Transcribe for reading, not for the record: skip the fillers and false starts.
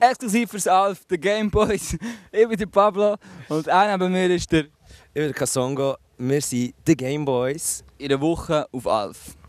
exklusiv fürs Alf, der Gameboys. Ich bin der Pablo und auch neben mir ist der Ich bin der Kasongo, wir sind die Gameboys. in der Woche auf Alf.